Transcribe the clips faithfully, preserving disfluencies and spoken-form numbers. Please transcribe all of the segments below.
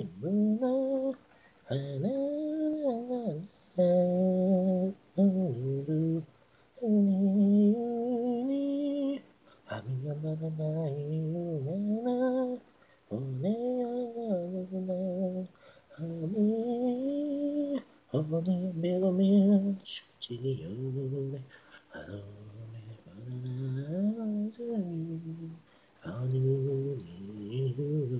の花るにはみやまらない夢な骨やなはみ骨ベロメしちよねあのめばらずにあにに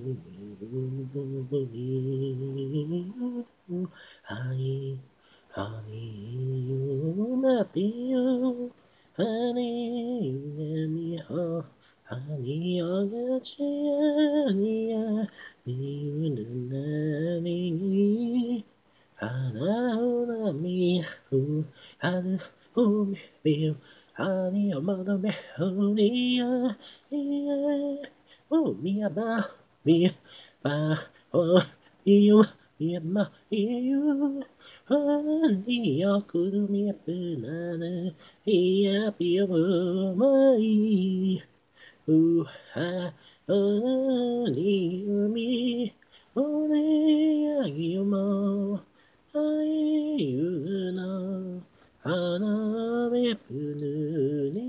はいHoney, you might be you. Honey, you let me hold. Honey, you're the honey, you the me. Hana, me, who had who me, honey, your mother, me, honey, yeah, oh, me, about me, ba, oh, you, me, ma, you. Honey, your could me a banana, yeah, be a woman. Ooh, ha, honey, me, only you more. I, you know, Hana, me, pununi,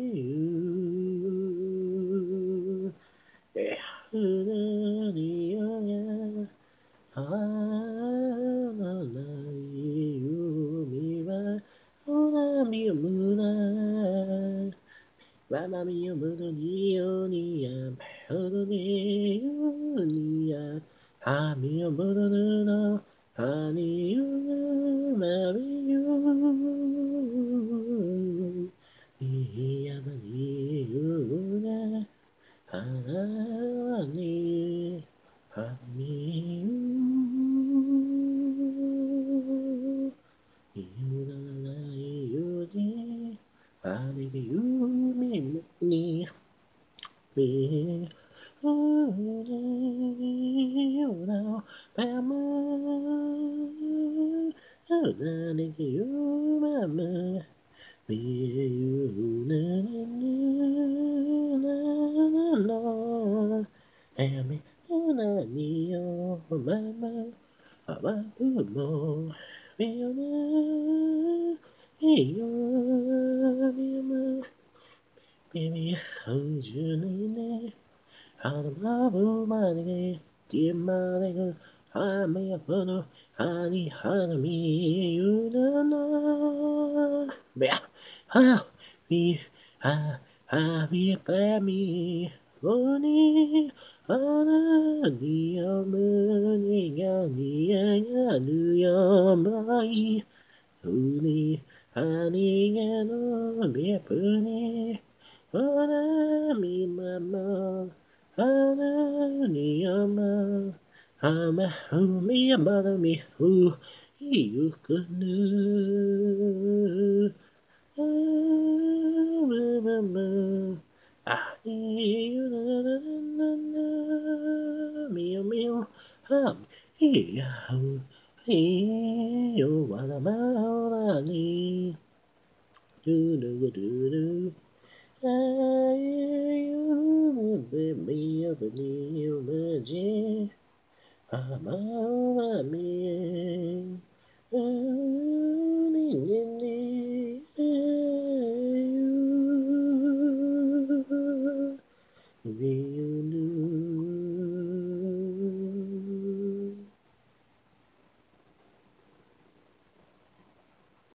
you. Yeah, honey, yeah. 花ない海は波をむな波をむるによにやほどによにや波をむるの羽にうまみよいやまにゆが花にはみゆゆらないようにあれが夢に見うによなばまあれが夢むみゆななななえみなによままあわうもみよないよみよまみみうじゅにねあのまぶまできまでがはめやぶのはにはなみゆななべはみははみばみおにあなにやむにがにややぬやまいうにはにがのみぶにあなみままあなにやまはまうみやまなみうゆくぬあまままあにゆななななみよみよはみいやういよわらまらにルルルル I you me of new magic. I'm a me.